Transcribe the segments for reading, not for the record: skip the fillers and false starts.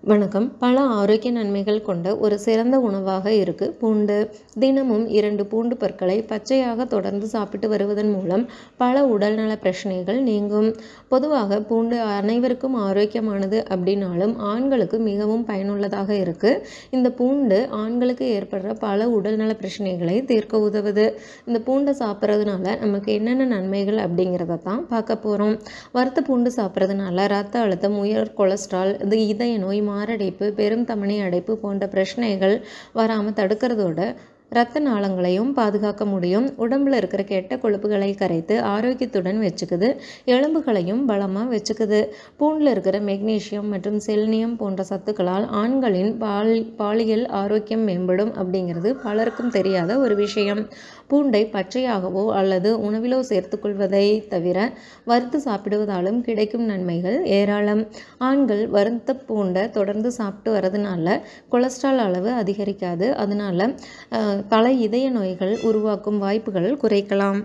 வணக்கம். பல ஆரோக்கிய நன்மைகள் கொண்ட ஒரு சிறந்த உணவாக இருக்கு பூண்டு. தினமும் 2 பூண்டு பற்களை பச்சையாக தொடர்ந்து சாப்பிட்டு வருவதன் மூலம் பல உடல்நல பிரச்சனைகள் நீங்கும். பொதுவாக பூண்டு அனைவருக்கும் ஆரோக்கியமானது அப்படின்னாலும் ஆண்களுக்கு மிகவும் பயனுள்ளதாக இருக்கு. இந்த பூண்டு ஆண்களுக்கு ஏற்படுற பல உடல்நல பிரச்சனைகளை தீர்க்க உதவுது. இந்த பூண்டை சாப்பிட்றதுனால நமக்கு என்னென்ன நன்மைகள் அப்படிங்கிறத தான் பார்க்க போகிறோம். வறுத்த பூண்டு சாப்பிட்றதுனால ரத்த அழுத்தம், உயர் கொலஸ்ட்ரால், இதய நோய், மாரடைப்பு, பெரும் தமனி அடைப்பு போன்ற பிரச்சனைகள் வராமல் தடுக்கிறதோட இரத்த நாளங்களையும் பாதுகாக்க முடியும். உடம்புல இருக்கிற கெட்ட கொழுப்புகளை கரைத்து ஆரோக்கியத்துடன் வச்சுக்குது. எலும்புகளையும் பலமாக வச்சுக்குது. பூண்டில் இருக்கிற மெக்னீசியம் மற்றும் செல்னியம் போன்ற சத்துக்களால் ஆண்களின் பாலியல் ஆரோக்கியம் மேம்படும் அப்படிங்கிறது பலருக்கும் தெரியாத ஒரு விஷயம். பூண்டை பச்சையாகவோ அல்லது உணவிலோ சேர்த்துக்கொள்வதை தவிர வறுத்து சாப்பிடுவதாலும் கிடைக்கும் நன்மைகள் ஏராளம். ஆண்கள் வறுத்த பூண்டை தொடர்ந்து சாப்பிட்டு வரதுனால கொலஸ்ட்ரால் அளவு அதிகரிக்காது. அதனால பல இதய நோய்கள் உருவாக்கும் வாய்ப்புகள் குறைக்கலாம்.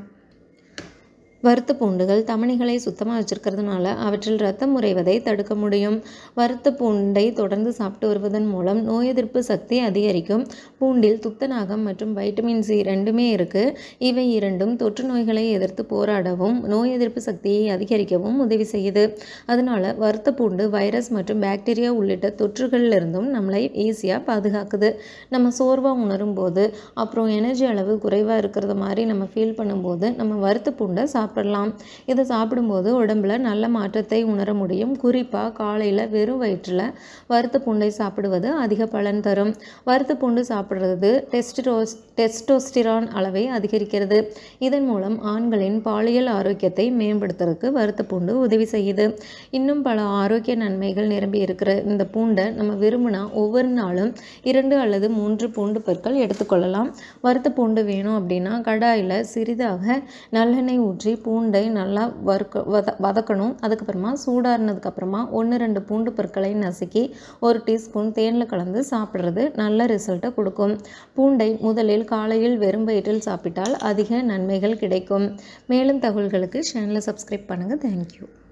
வறுத்த பூண்டுகள் தமனிகளை சுத்தமாக வச்சுருக்கிறதுனால அவற்றில் இரத்தம் உறைவதை தடுக்க முடியும். வறுத்த பூண்டை தொடர்ந்து சாப்பிட்டு வருவதன் மூலம் நோய் எதிர்ப்பு சக்தி அதிகரிக்கும். பூண்டில் துத்தநாகம் மற்றும் வைட்டமின் சி ரெண்டுமே இருக்குது. இவை இரண்டும் தொற்று நோய்களை எதிர்த்து போராடவும் நோய் எதிர்ப்பு சக்தியை அதிகரிக்கவும் உதவி செய்யுது. அதனால வறுத்த பூண்டு வைரஸ் மற்றும் பாக்டீரியா உள்ளிட்ட தொற்றுகளிலிருந்தும் நம்மளை ஈஸியாக பாதுகாக்குது. நம்ம சோர்வாக உணரும் போது, அப்புறம் எனர்ஜி அளவு குறைவாக இருக்கிறது மாதிரி நம்ம ஃபீல் பண்ணும்போது நம்ம வறுத்த பூண்டை சாப்பிடலாம். இதை சாப்பிடும்போது உடம்புல நல்ல மாற்றத்தை உணர முடியும். குறிப்பாக காலையில் வெறும் வயிற்றில் வறுத்த பூண்டை சாப்பிடுவது அதிக பலன் தரும். வறுத்த பூண்டு சாப்பிட்றது டெஸ்டோஸ்டிரான் அளவை அதிகரிக்கிறது. இதன் மூலம் ஆண்களின் பாலியல் ஆரோக்கியத்தை மேம்படுத்துறதுக்கு வறுத்த பூண்டு உதவி செய்யுது. இன்னும் பல ஆரோக்கிய நன்மைகள் நிரம்பி இருக்கிற இந்த பூண்டை நம்ம விரும்பினா ஒவ்வொரு நாளும் 2 அல்லது 3 பூண்டு பற்கள் எடுத்துக்கொள்ளலாம். வறுத்த பூண்டு வேணும் அப்படின்னா கடாயில் சிறிதாக நல்லெண்ணெய் ஊற்றி பூண்டை நல்லா வதக்கணும். அதுக்கப்புறமா சூடாறினதுக்கப்புறமா 1-2 பூண்டு பற்களை நசுக்கி 1 டீஸ்பூன் தேனில் கலந்து சாப்பிட்றது நல்ல ரிசல்ட்டை கொடுக்கும். பூண்டை முதலில் காலையில் வெறும் வயிற்றில் சாப்பிட்டால் அதிக நன்மைகள் கிடைக்கும். மேலும் தகவல்களுக்கு சேனலை சப்ஸ்கிரைப் பண்ணுங்கள். தேங்க்யூ.